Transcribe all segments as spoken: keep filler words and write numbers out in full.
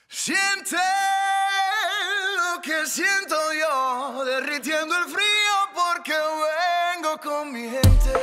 Siente lo que siento yo, derritiendo el frío porque vengo con mi gente.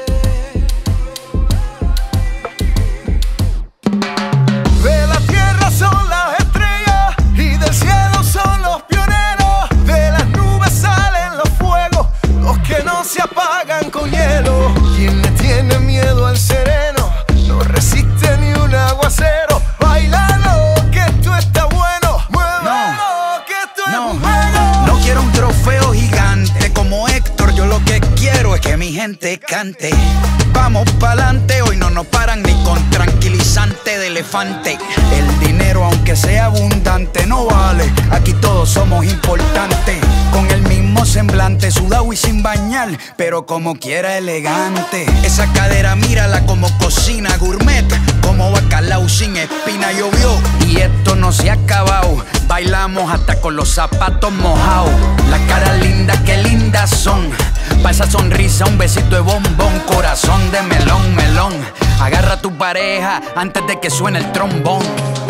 De la tierra son las estrellas y del cielo son los pioneros. De las nubes salen los fuegos, los que no se apagan con hielo. Quien le tiene miedo al sereno no resiste ni un aguacero. Bailalo, que esto está bueno. Muévelo, que esto es un juego. No quiero un trofeo gigante como Héctor. Yo lo que quiero es que mi gente cante. Vamos pa'lante, hoy no nos paran ni con tranquilizante de elefante. El dinero, aunque sea abundante, no vale. Aquí todos somos importantes. Con el mismo semblante, sudado y sin bañar, pero como quiera elegante. Esa cadera, mírala como cocina gourmet, como bacalao sin espina llovió. Y esto no se ha acabado, bailamos hasta con los zapatos mojados. Las caras lindas, qué lindas son. Pa' esa sonrisa un besito de bombón, corazón de melón, melón. Agarra a tu pareja antes de que suene el trombón.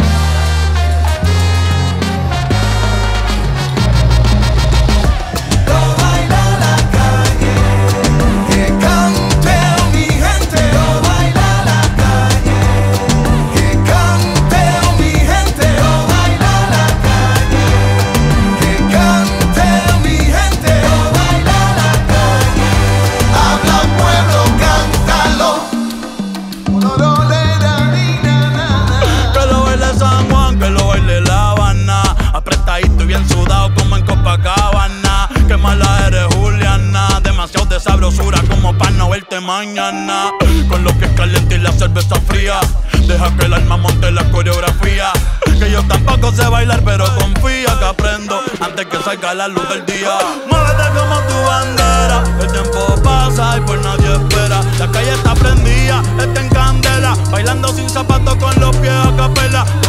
Sabrosura como pa' no verte mañana. Con lo que es caliente y la cerveza fría, deja que el alma monte la coreografía. Que yo tampoco sé bailar, pero confía que aprendo antes que salga la luz del día. Muévete como tu bandera, el tiempo pasa y por nadie espera. La calle está prendida, está en candela, bailando sin zapatos con los pies a capela.